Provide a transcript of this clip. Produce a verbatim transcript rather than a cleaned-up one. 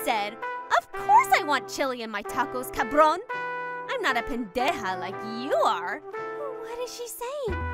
said. Of course I want chili in my tacos, cabron. I'm not a pendeja like you are. What is she saying?